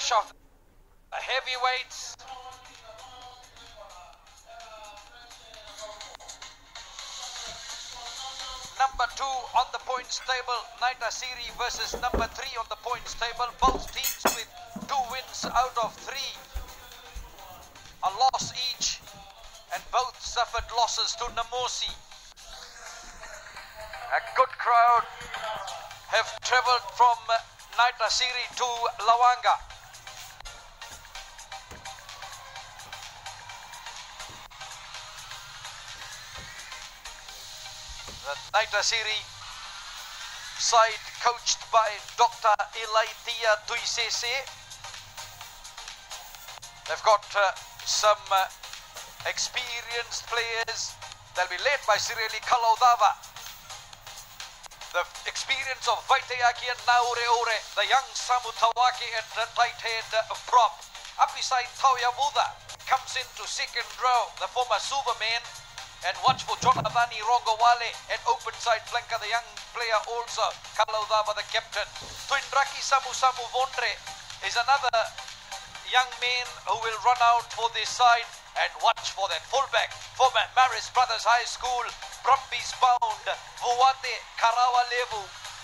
clash of heavyweights. Number 2 on the points table, Naita Siri versus number 3 on the points table. Both teams with 2 wins out of 3. A loss each, and both suffered losses to Namosi. A good crowd have travelled from Naita Siri to Lawanga. The Naita Siri side coached by Dr. Elaitia Tuisese. They've got some experienced players. They'll be led by Sireli Kalaudava. The experience of Vaiteaki and Naureore, the young Samu Tawaki at the tight head prop. Up beside Tauya Buda comes into second row, the former Superman. And watch for Jonathan Rongowale at open side flanker, the young player also, Kalaudava the captain. Twindraki Samu Vondre is another young man who will run out for this side. And watch for that fullback, former Maris Brothers High School, Brumbies bound, Vuate Karawalevu.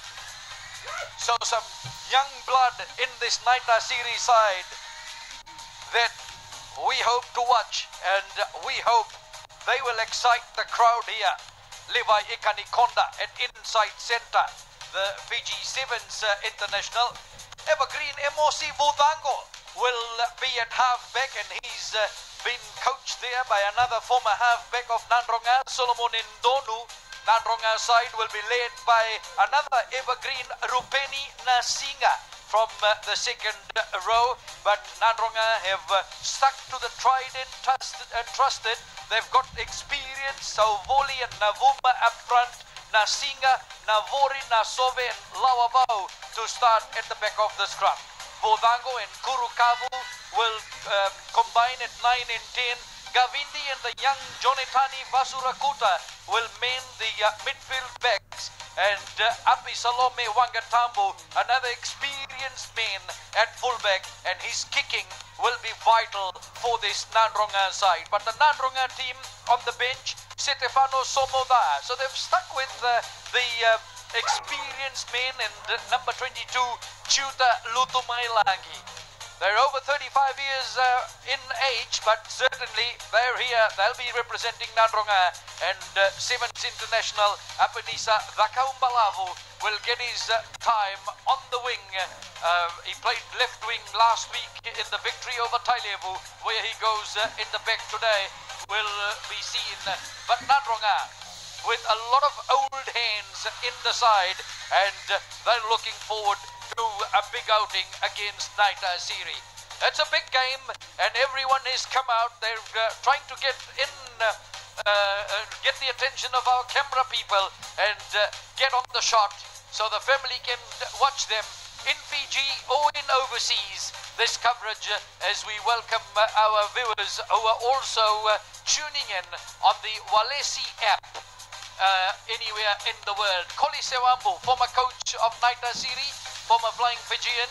So some young blood in this Naita Siri side that we hope to watch, and we hope they will excite the crowd here. Levi Ikanikonda at inside centre, the Fiji Sevens international. Evergreen Emosi Vudango will be at halfback, and he's been coached there by another former halfback of Nandronga, Solomon Ndonu. Nandronga side will be led by another Evergreen, Rupeni Nasinga from the second row. But Nandronga have stuck to the tried and trusted. They've got experience, Sauvoli and Navuma up front, Nasinga, Navori, Nasove and Lawabau to start at the back of the scrum. Vodango and Kurukavu will combine at 9 and 10. Gavindi and the young Jonatani Vasurakuta will man the midfield backs. And Api Salome Wangatambo, another experienced man at fullback, and his kicking will be vital for this Nandronga side. But the Nandronga team on the bench, Stefano Somoda. So they've stuck with the experienced man and number 22, Chuta Lutumailangi. They're over 35 years in age, but certainly they're here. They'll be representing Nandronga, and Sevens International Apenisa Vakaumbalavu will get his time on the wing. He played left wing last week in the victory over Tailevu. Where he goes in the back today will be seen. But Nandronga with a lot of old hands in the side, and they're looking forward to a big outing against Naita Siri. It's a big game, and everyone has come out. They're trying to get in, get the attention of our camera people and get on the shot so the family can watch them in Fiji or in overseas. This coverage as we welcome our viewers who are also tuning in on the Walesi app anywhere in the world. Koli Sewambu, former coach of Naita Siri, former Flying Fijian.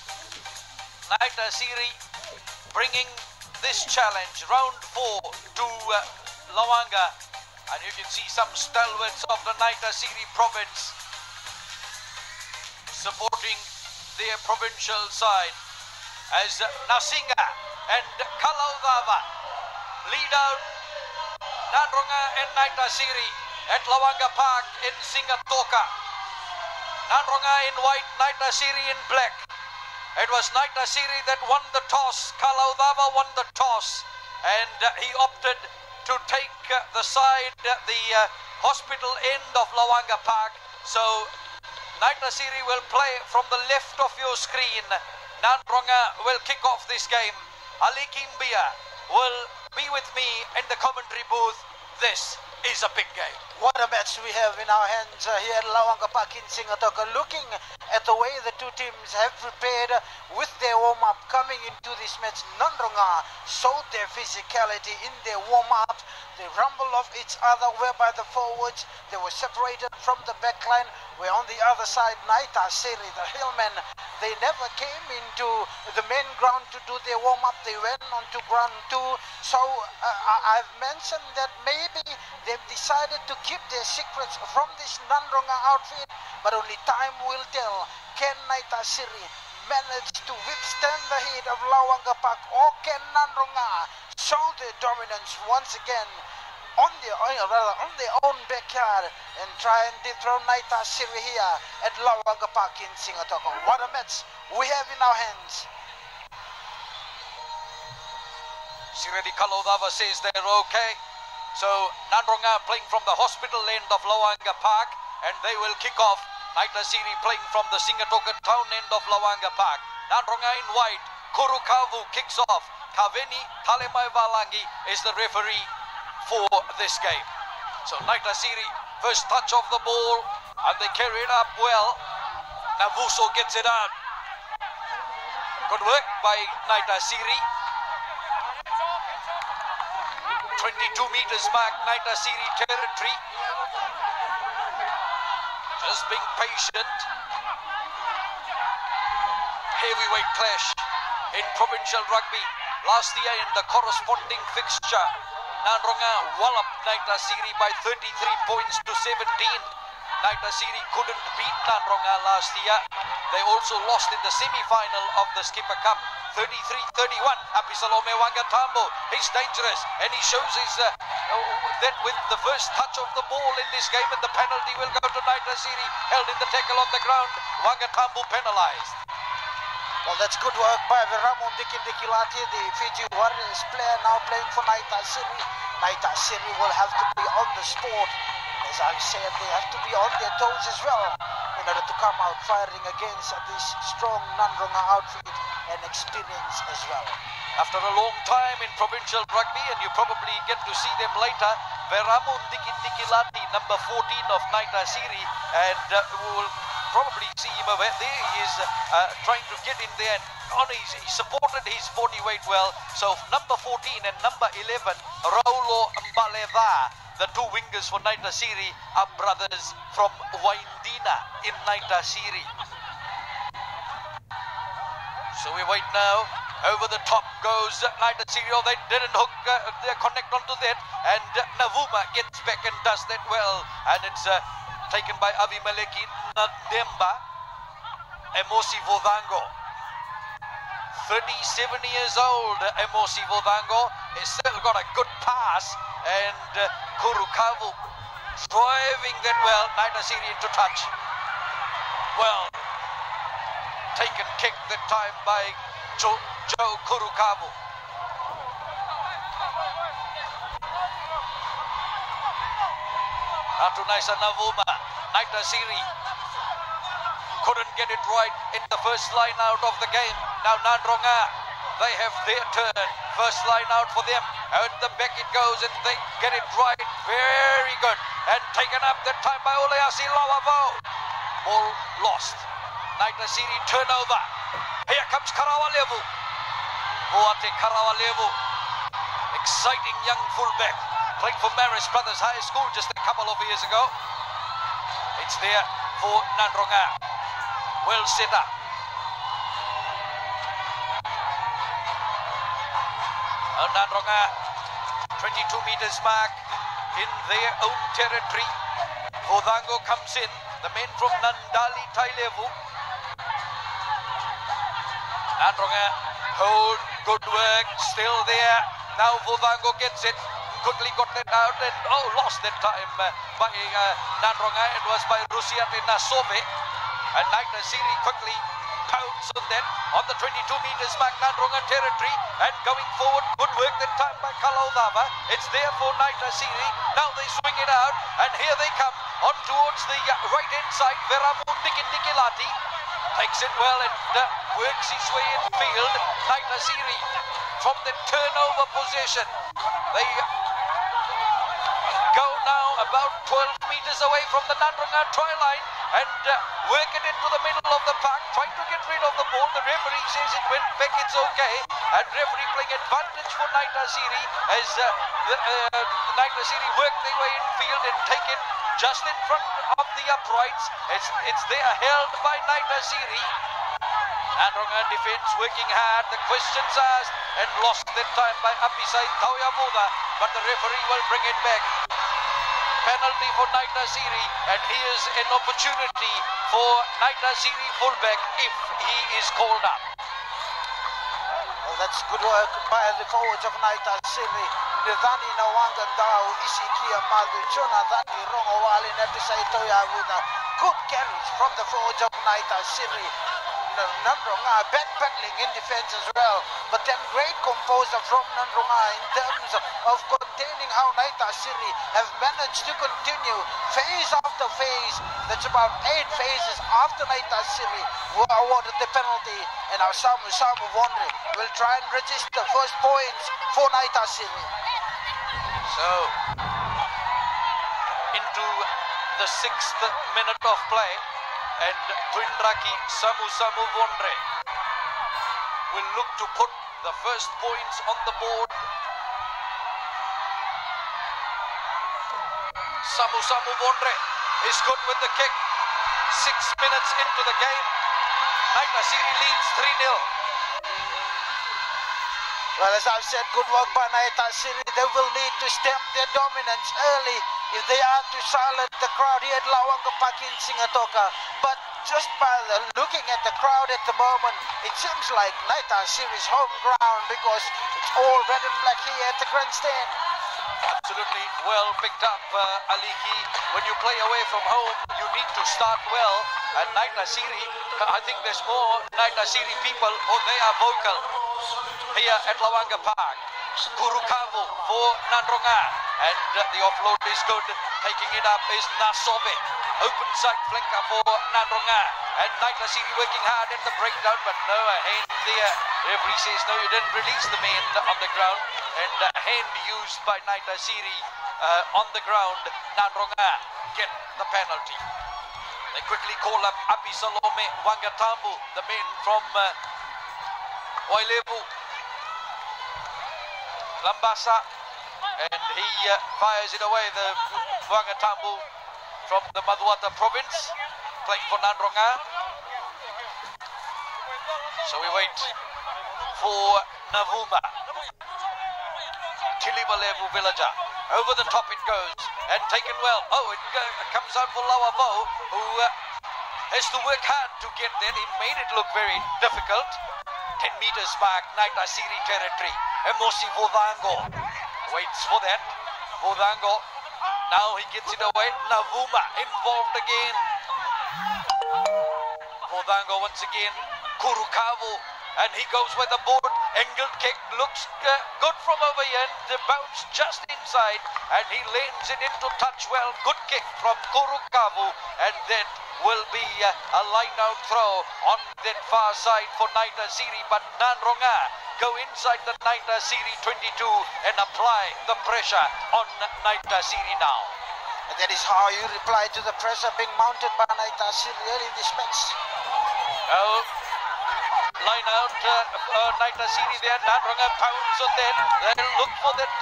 Naita Siri bringing this challenge, round 4 to Lawanga. And you can see some stalwarts of the Naita Siri province supporting their provincial side as Nasinga and Kalaudava lead out Nandronga and Naita Siri at Lawanga Park in Singatoka. Nandronga in white, Naita Siri in black. It was Naita Siri that won the toss. Kalaudava won the toss, and he opted to take the side, the hospital end of Lawanga Park. So Naita Siri will play from the left of your screen. Nandronga will kick off this game. Ali Kimbia will be with me in the commentary booth. This is a big game. What a match we have in our hands here at Lawanga Park in Singatoka. Looking at the way the two teams have prepared with their warm-up coming into this match, Nandronga showed their physicality in their warm-up. They rumble off each other, whereby the forwards, they were separated from the backline, where on the other side, Naita Siri, the hillmen, they never came into the main ground to do their warm-up. They went onto ground 2. So I've mentioned that maybe they've decided to keep their secrets from this Nandronga outfit, but only time will tell. Can Naita Siri manage to withstand the heat of Lawanga Park, or can Nandronga show their dominance once again on their own backyard and try and dethrone Naita Siri here at Lawanga Park in Singatoka? What a match we have in our hands. Sireli Kalodava says they're okay. So Nandronga playing from the hospital end of Lawanga Park, and they will kick off. Naita Siri playing from the Singatoka town end of Lawanga Park. Nandronga in white. Kurukavu kicks off. Kaveni Talemai Valangi is the referee for this game. So Naita Siri, first touch of the ball, and they carry it up well. Navuso gets it out. Good work by Naita Siri. 22 meters mark, Naita Siri territory. Just being patient. Heavyweight clash in provincial rugby. Last year in the corresponding fixture, Nandronga walloped Naita Siri by 33 points to 17. Naita Siri couldn't beat Nandronga last year. They also lost in the semi-final of the Skipper Cup, 33-31. Apisalome Wangatambo, he's dangerous, and he shows his that with the first touch of the ball in this game, and the penalty will go to Naita Siri, held in the tackle on the ground. Wangatambo penalized. Well, that's good work by Veramon Dikilati, the Fiji Warriors player, now playing for Naita Siri. Naita Siri will have to be on the spot. As I said, they have to be on their toes as well in order to come out firing against this strong Nandronga outfit and experience as well. After a long time in provincial rugby, and you probably get to see them later, Veramon Dikilati, number 14 of Naita Siri, and we will probably see him over there. He is trying to get in there, and he supported his body weight well. So number 14 and number 11, Raulo Mbaleva, the two wingers for Naita Siri, are brothers from Waindina in Naita Siri. So we wait now. Over the top goes Naita Siri. Oh, they didn't hook, they connect onto that, and Navuma gets back and does that well, and it's taken by Avimeleki Nademba. Emosi Vodango, 37 years old. Emosi Vodango has still got a good pass, and Kurukavu driving that well. Naita Siri into touch. Well taken kick that time by Joe Kurukavu. Now to Naisa Navuma. Naita Siri couldn't get it right in the first line out of the game. Now Nandronga, they have their turn. First line out for them. Out the back it goes, and they get it right. Very good. And taken up that time by Oleasi Lawavo. Ball lost. Naita Siri turnover. Here comes Karawalevu. Boate Karawalevu. Exciting young fullback. Played for Marist Brothers High School just a couple of years ago. It's there for Nandronga. Well set up. Nandronga, 22 meters mark in their own territory. Vodango comes in. The men from Nandali Tailevu. Nandronga hold, good work, still there. Now Vodango gets it. Quickly got it out and lost that time by Nandronga. It was by Rusiate Nasove, and Naita Siri quickly pounds on that on the 22 meters mark, Nandronga territory, and going forward, good work that time by Kalaudava. It's there for Naita Siri. Now they swing it out, and here they come on towards the right hand side. Veramon Dikilati takes it well and works his way in field. Naita Siri from the turnover possession. They go now about 12 meters away from the Nandronga try line and work it into the middle of the park, trying to get rid of the ball. The referee says it went back, it's okay. And referee playing advantage for Naita Siri as the Naita Siri work their way infield and take it just in front of the uprights. It's there held by Naita Siri. Nandronga defense working hard. The questions asked and lost that time by Apisai Tauyavuda, but the referee will bring it back. Penalty for Naita Siri, and here's an opportunity for Naita Siri fullback if he is called up. Well, that's good work by the forwards of Naita Siri. Nidhani Nawanga Ndau, Isikia Madu, Jonathan Rongowali, Nepisai Tauyavuda. Good carries from the forwards of Naita Siri. Nandronga battling in defense as well, but then great composure from Nandronga in terms of containing how Naita Siri have managed to continue phase after phase. That's about 8 phases after Naita Siri were awarded the penalty, and now Samu Wondre will try and register first points for Naita Siri. So into the 6th minute of play, and Twindraki Samu Wondre will look to put the first points on the board. Samu Wondre is good with the kick. 6 minutes into the game, Naita Siri leads 3-0. Well, as I've said, good work by Naita Siri. They will need to stem their dominance early if they are to silence the crowd here at Lawanga Park in Singatoka. But just by looking at the crowd at the moment, it seems like Naita Siri's home ground because it's all red and black here at the grandstand. Absolutely well picked up, Aliki. When you play away from home, you need to start well. And Naita Siri, I think there's more Naita Siri people, they are vocal here at Lawanga Park. Kurukavu for Nandronga, and the offload is good. Taking it up is Nasove. Open side flanker for Nandronga, and Naita Siri working hard at the breakdown, but no, a hand there. Referee says no, you didn't release the man on the ground, and a hand used by Naita Siri on the ground. Nandronga get the penalty. They quickly call up Api Salome Wangatambu, the man from Wailevu Lambasa, and he fires it away. The Wangatambu from the Maduata province, playing for Nandronga. So we wait for Navuma. Tilibalevu Villager. Over the top it goes, and taken well. It comes out for Lawavo, who has to work hard to get there. He made it look very difficult. 10 meters back, Naita Siri territory. Emosi Vodango waits for that. Vodango, now he gets it away. Navuma involved again. Vodango once again. Kurukavu, and he goes with the board. Angled kick looks good from over here. The bounce just inside, and he lanes it into touch well. Good kick from Kurukavu, and that will be a line-out throw on that far side for Naita Siri. But Nandronga go inside the Naita Siri 22 and apply the pressure on Naita Siri now. And that is how you reply to the pressure being mounted by Naita Siri early in this match. Well, line out Naita Siri there. Nandronga pounds on that. They'll look for that.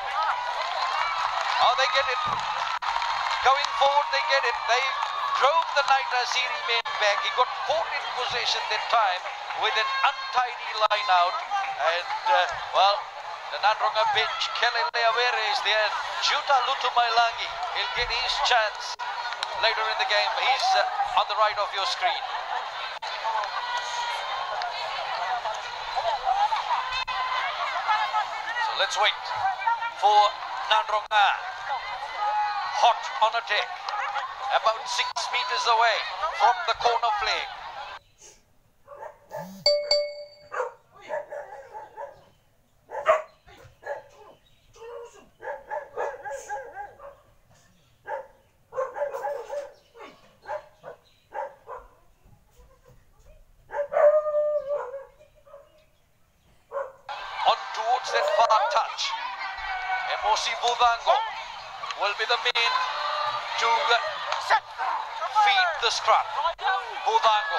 They get it. Going forward, they get it. They drove the Naita Siri man back. He got caught in possession that time with an untidy line out. And, the Nandronga bench, Kelele Awere is there. Juta Lutumailangi, he'll get his chance later in the game. He's on the right of your screen. So let's wait for Nandronga. Hot on attack. About 6 meters away from the corner flag. On towards that far touch. Emosi Vodango. will be the men to feed the scrum. Budango.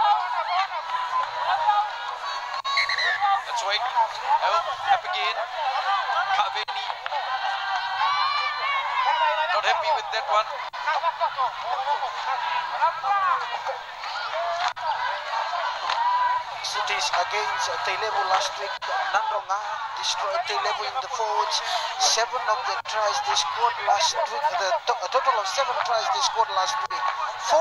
Let's wait. Up again. Kaveni. Not happy with that one. Cities against Teilevu last week. Nandronga destroyed Teilevu in the forwards. 7 of the tries they scored last week. A total of 7 tries they scored last week. 4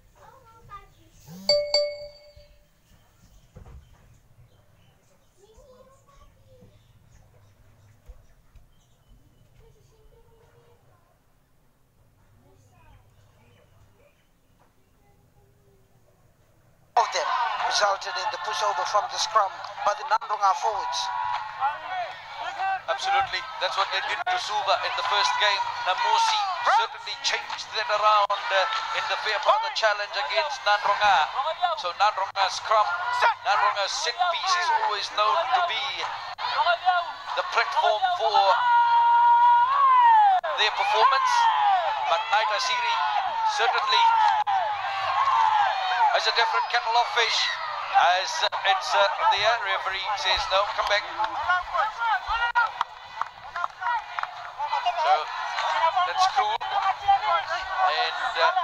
of them resulted in the pushover from the scrum by the Nandronga forwards. Absolutely, that's what they did to Suva in the first game. Namusi certainly changed that around in the Fairbrother challenge against Nandronga. So Nandronga's scrum, Nandronga's set piece is always known to be the platform for their performance. But Naita Siri certainly has a different kettle of fish, as it's the referee says no, come back. So that's cool, and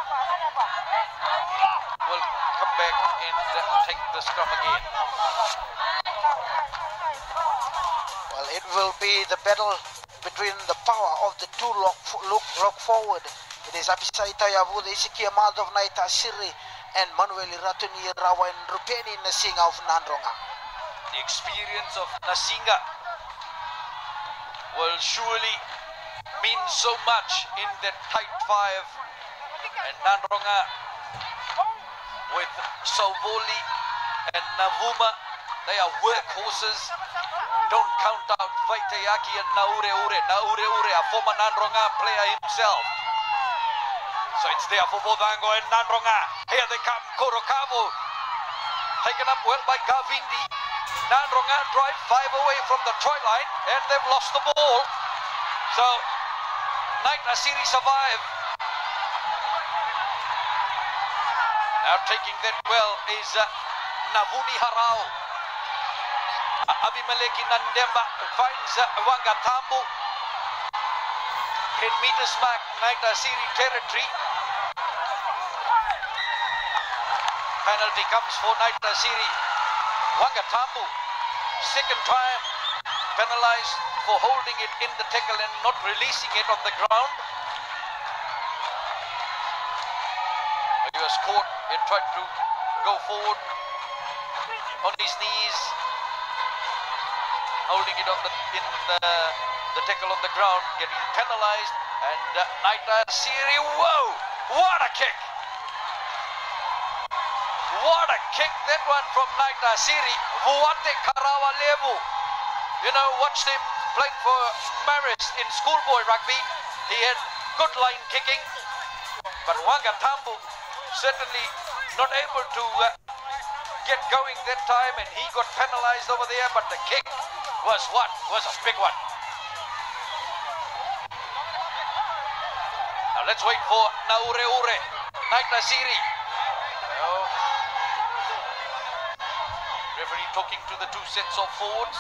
we'll come back and take the scrum again. Well, it will be the battle between the power of the two lock forward. It is Apisai Tayavu, the Isiki Ahmad of Naita Siri, and Manuel Ratuni Rawa and Rupeni Nasinga of Nandronga. The experience of Nasinga will surely mean so much in that tight five, and Nandronga with Sauvoli and Navuma, they are workhorses. Don't count out Vaitayaki and Naure Ure, a former Nandronga player himself. So it's there for Budango and Nandronga. Here they come, Korokavo, taken up well by Gavindi. Nandronga drive 5 away from the try line, and they've lost the ball. So Naita Siri survive. Now taking that well is Navuni Harao. Abimeleki Nandemba finds Wangatambu. 10 meters mark, Naita Siri territory. Penalty comes for Naita Siri. Wangatambu, second time penalized for holding it in the tackle and not releasing it on the ground. He was caught. He tried to go forward on his knees, holding it on the tackle on the ground, getting penalized. And Naita Siri, whoa! What a kick! What a kick that one from Naita Siri. Vuate Karawa Levu. You know, watched him playing for Marist in schoolboy rugby. He had good line kicking, but Wangatambu certainly not able to get going that time, and he got penalized over there, but the kick was what? Was a big one. Now let's wait for Naure Ure, Naita Siri. Referee talking to the two sets of forwards.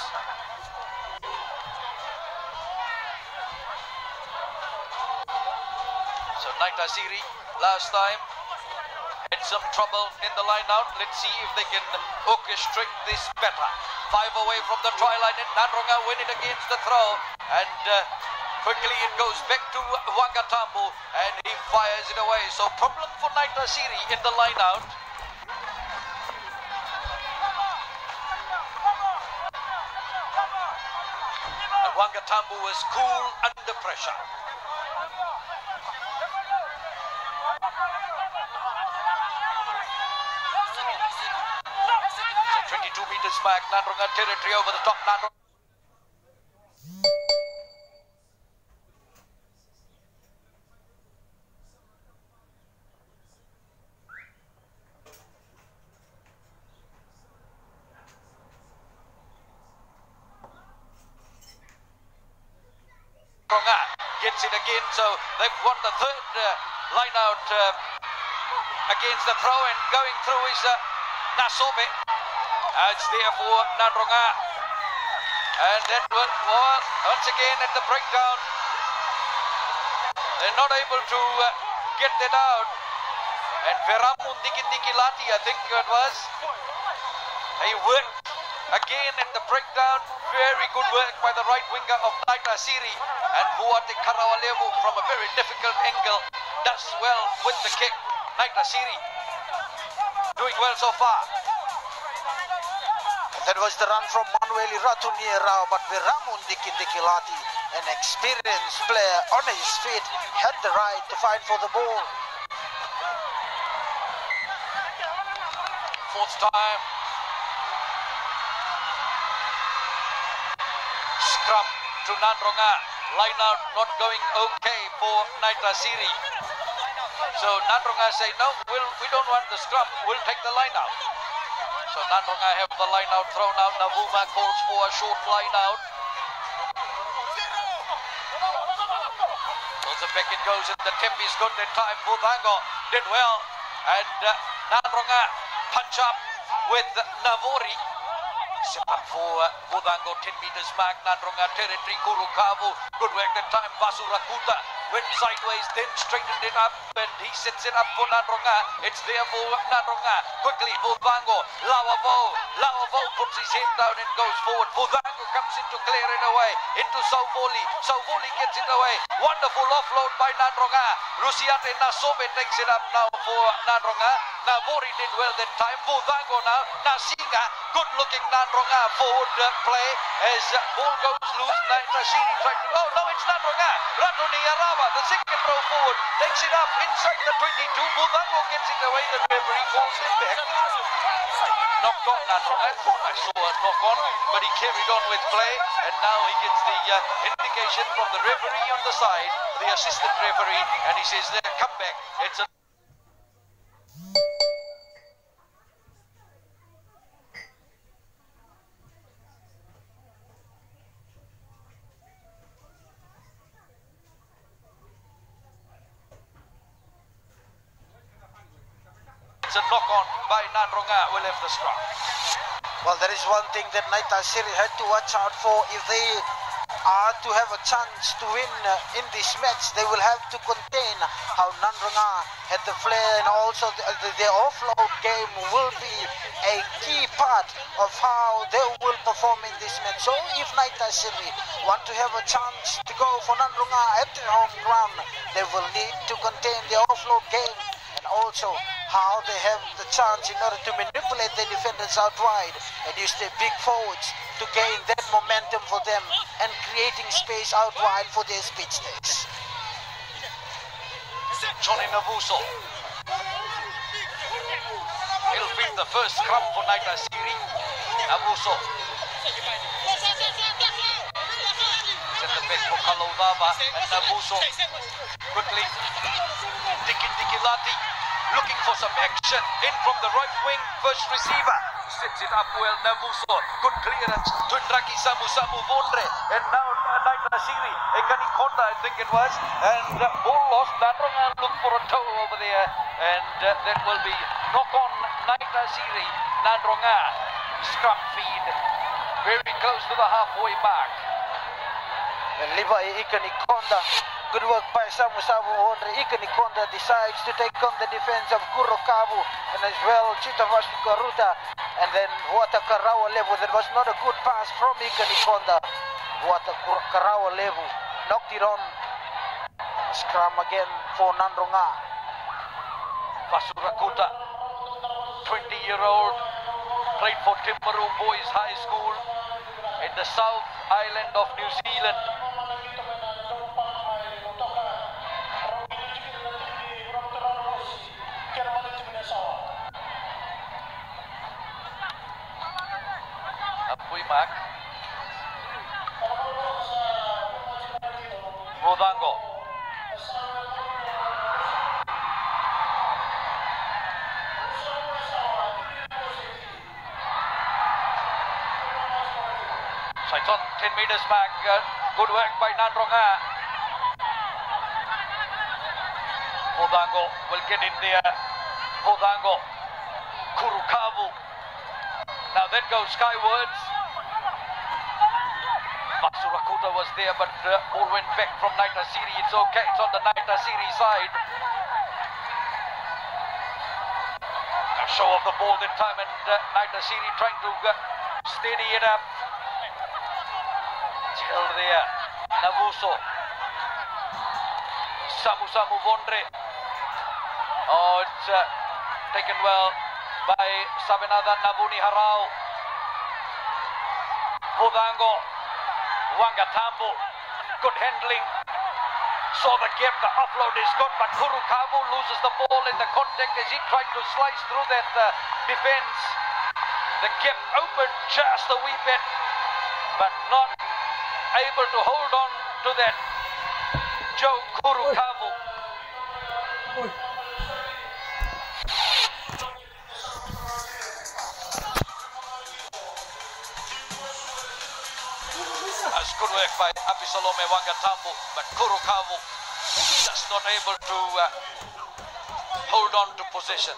So Naita Siri last time had some trouble in the line out. Let's see if they can orchestrate this better. 5 away from the try line, and Nandronga win it against the throw. And quickly it goes back to Wangatambu, and he fires it away. So problem for Naita Siri in the line out. And Wangatambu was cool under pressure. 22 meters mark, Nandronga territory over the top. Nandronga. gets it again, so they've won the third line out against the throw, and going through is Nasove. It's there for Nadronga. And that will, well, once again at the breakdown, they're not able to get that out. And Veramun Dikindikilati, I think it was, he worked again at the breakdown. Very good work by the right winger of Naita Siri. And Buate Karawalevu from a very difficult angle does well with the kick. Naita Siri doing well so far. That was the run from Manueli Ratuniera, but Veramun Dikindikilati, an experienced player on his feet, had the right to fight for the ball. Fourth time. Scrum to Nadronga. Line out not going okay for Naita Siri. So Nadronga say, no, we don't want the scrum, we'll take the line out. So Nadronga have the line out thrown out. Navuma calls for a short line out. So back it goes, and the tip is good that time. Vudango did well. And Nadronga punch up with Navori. Set up for Vudango, 10 meters mark. Nadronga territory, Kurukavu. Good work that time. Vasurakuta went sideways, then straightened it up, and he sets it up for Nadronga. It's there for Nadronga. Quickly, Vudango. Lawavo puts his head down and goes forward. Vudango comes in to clear it away. Into Sauvoli. Sauvoli gets it away. Wonderful offload by Nadronga. Rusiate Nasove takes it up now for Nadronga. Navori did well that time. Vudango now. Nasinga. Good looking Nadronga forward play as ball goes loose. Nashiri tried to. Oh no, it's Nadronga. Ratuni Arawa, the second row forward, takes it up inside the 22. Vudango gets it away. The referee calls him back. Knocked on Nadronga. I thought I saw a knock on, but he carried on with play, and now he gets the indication from the referee on the side, the assistant referee, and he says, there, come back. It's a knock on by Nadronga. Will have the scrum. Well, there is one thing that Naita Siri had to watch out for. If they are to have a chance to win in this match, they will have to contain how Nadronga had the flair, and also the offload game will be a key part of how they will perform in this match. So if Naita Siri want to have a chance to go for Nadronga at their home ground, they will need to contain the offload game, and also how they have the chance in order to manipulate the defenders out wide and use their big forwards to gain that momentum for them and creating space out wide for their speed stakes. Johnny Navuso. He'll beat the first scrum for Naita Siri. Navuso. Set the back for Kalodava and Navuso. Quickly. Dikindikilati. Looking for some action in from the right wing. First receiver sets it up well. Navuso, good clearance. Tundraki Samu Vondre, and now Naita Siri, Ekanikonda I think it was, and ball lost. Nadronga looked for a toe over there, and that will be knock on Naita Siri. Nadronga scrum feed very close to the halfway mark. And Liva Ekanikonda. Good work by Samu Vondre. Ekanikonda decides to take on the defense of Kurokavu, and as well Chitavasu Karuta, and then Wata Karawa Levu. That was not a good pass from Ekanikonda. Wata Karawa Levu knocked it on. Scrum again for Nadronga. Vasurakuta, 20-year-old, played for Timaru Boys High School in the South Island of New Zealand. Mark. Vudango. It's on 10 meters back. Good work by Nadronga. Vodango will get in there. Vodango. Kurukavu. Now that goes skywards. Vasurakuta was there, but ball went back from Naitasiri. It's okay. It's on the Naitasiri side. A show of the ball that time, and Naitasiri trying to steady it up. Still there. Navuso. Samu Vondre. Oh, it's taken well by Sabinathan Navuni Harau. Vodango. Wangatambo. Good handling. Saw the gap. The offload is good, but Kurukavu loses the ball in the contact as he tried to slice through that defense. The gap opened just a wee bit, but not able to hold on to that. Joe Kurukavu. That's good work by Abisalome Wangatambo, but Kurukavu just not able to hold on to possession.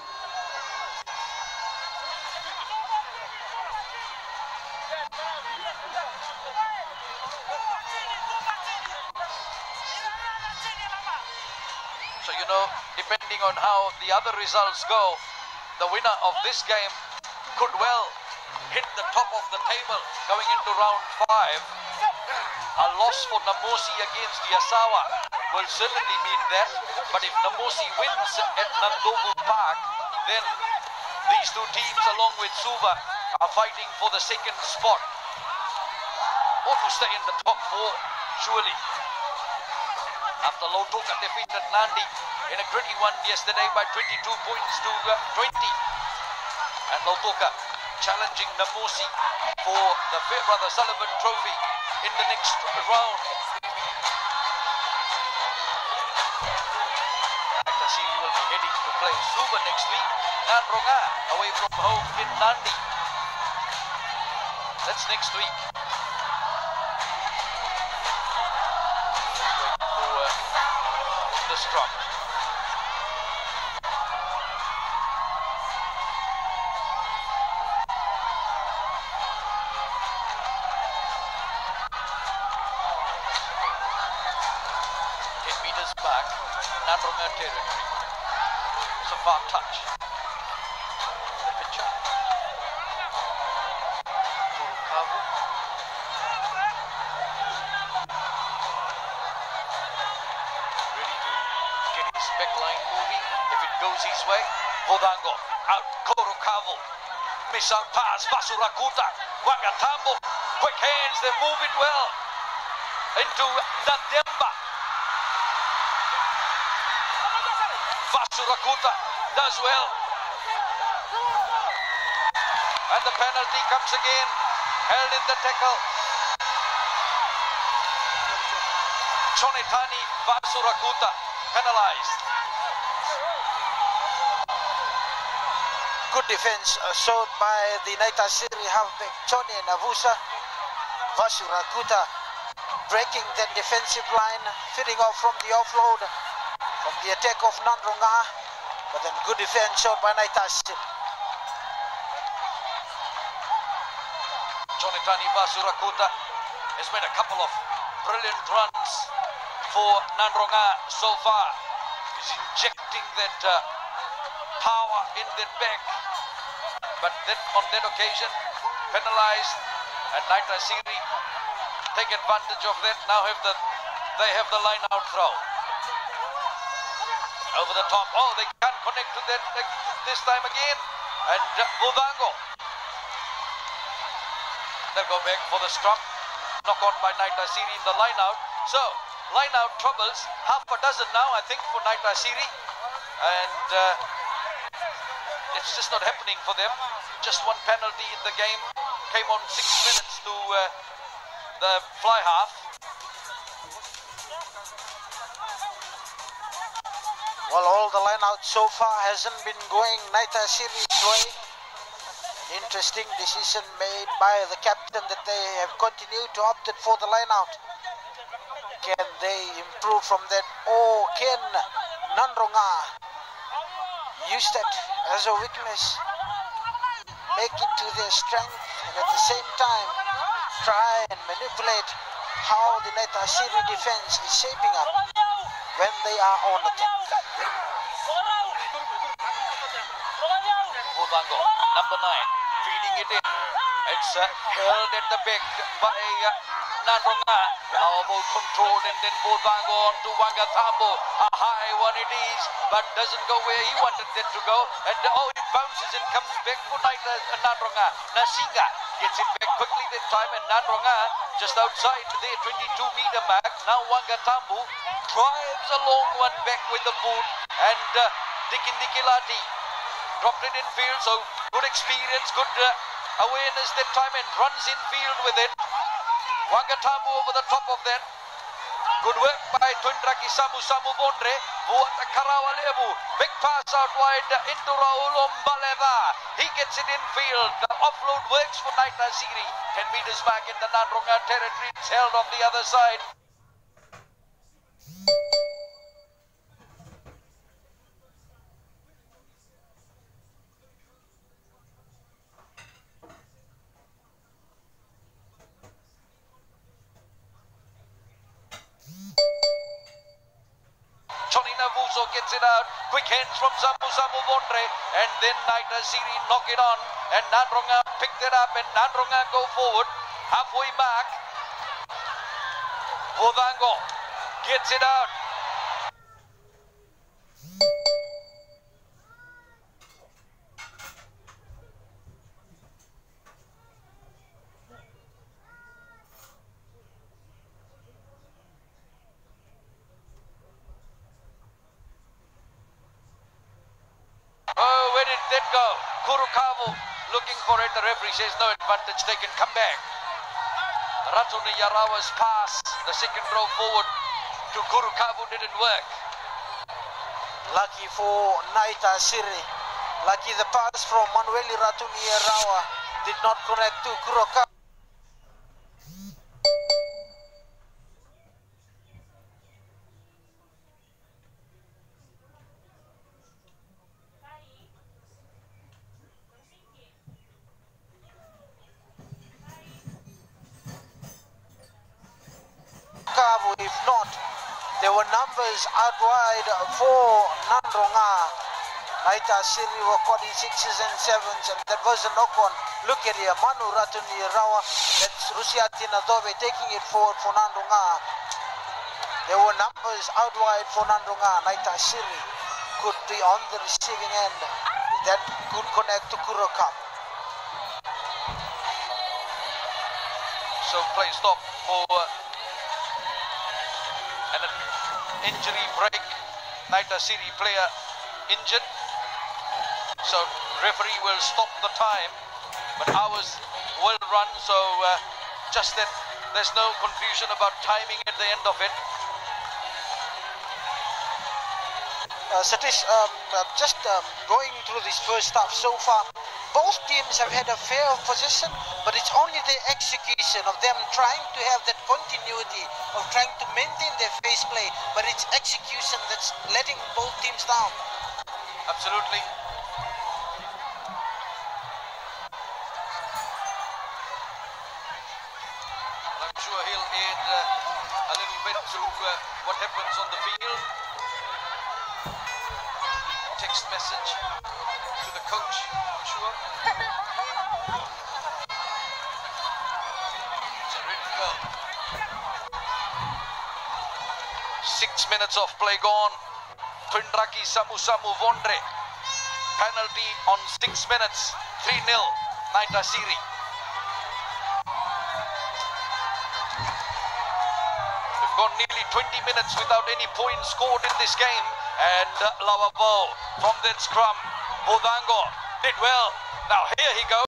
So, you know, depending on how the other results go, the winner of this game could well hit the top of the table going into round 5. A loss for Namosi against Yasawa will certainly mean that, but if Namosi wins at Nandobu Park, then these two teams along with Suva are fighting for the second spot, or to stay in the top 4, surely. After Lautoka defeated Nandi in a gritty one yesterday by 22 points to 20. And Lautoka challenging Namosi for the Fairbrother Sullivan Trophy in the next round. Naitasiri will be heading to play Suva next week. Nanronga away from home in Nandi. That's next week. The strong. Back, Nanronga territory. It's a far touch. The pitcher. Kurukavu. Ready to get his back line moving if it goes his way. Vodango out. Kurukavu. Missile pass. Vasurakuta. Wangatambo. Quick hands. They move it well. Into Nandemba. Vasurakuta does well. And the penalty comes again. Held in the tackle. Chonetani Vasurakuta penalized. Good defense showed by the Naitasiri halfback Choni Navusa. Vasurakuta breaking the defensive line, feeding off from the offload. From the attack of Nanronga, but then good defense shown by Naitasiri. Chonetani Vasurakuta has made a couple of brilliant runs for Nanronga so far. He's injecting that power in that back, but then on that occasion penalized, and Naitasiri take advantage of that. Now they have the line out throw. Over the top. Oh, they can't connect to that this time again. And Vodango. They'll go back for the scrum. Knock on by Naitasiri in the line out. So, line out troubles. Half a dozen now, I think, for Naitasiri. And it's just not happening for them. Just one penalty in the game. Came on 6 minutes to the fly half. Well, all the line out so far hasn't been going Naitasiri's way. Interesting decision made by the captain that they have continued to opt for the line out. Can they improve from that, or can Nandronga use that as a weakness, make it to their strength, and at the same time try and manipulate how the Naita City defense is shaping up when they are on attack. Bodango, number 9, feeding it in. It's held at the back by Nandronga. How about controlled, and then Bodango on to Wangathambo. A high one it is, but doesn't go where he wanted it to go. And it bounces and comes back for Nandronga. Nasinga gets it back quickly that time, and Nandronga just outside the 22-meter mark. Now Wangathambo drives a long one back with the boot, and Dikindikilati dropped it in field, so good experience, good awareness that time, and runs in field with it. Wangathambo over the top of that. Good work by Tundraki Samu Bondre. Buat Karawalevu. Big pass out wide into Raul Ombaleva. He gets it in field. The offload works for Naita City. 10 meters back in the Nandronga territory. It's held on the other side. Navuso gets it out. Quick hands from Samu Bondre, and then Naita City knock it on, and Nandronga picked it up, and Nandronga go forward. Halfway mark. Bodango gets it out. Where did that go? Kurukavu looking for it. The referee says no advantage taken. Come back. Ratuni Yarawa's pass, the second row forward to Kurukavu, didn't work. Lucky for Naita City. Lucky the pass from Manueli Ratuni Yarawa did not connect to Kurukavu. If not, there were numbers out wide for Nandronga. Naita City were caught in 6s and 7s, and that was a knock-on. Look at here, Manu Ratuni Rawa, that's Rusiati Nadove taking it forward for Nandronga. There were numbers out wide for Nandronga. Naita City could be on the receiving end. That could connect to Kurukavu. So play stop for an injury break. Naita City player injured, so referee will stop the time, but hours will run, so just that there's no confusion about timing at the end of it. Satish, just going through this first half so far, both teams have had a fair possession, but it's only the execution of them trying to have that continuity of trying to maintain their pace play, but it's execution that's letting both teams down. Absolutely. I'm sure he'll add a little bit to what happens on the field. Text message to the coach, I'm sure. So ready to go. 6 minutes of play gone. Tundraki Samu Vondre. Penalty on 6 minutes. 3-0. Naita City. We've gone nearly 20 minutes without any points scored in this game. And Lawabo from that scrum. Bodango did well. Now here he goes.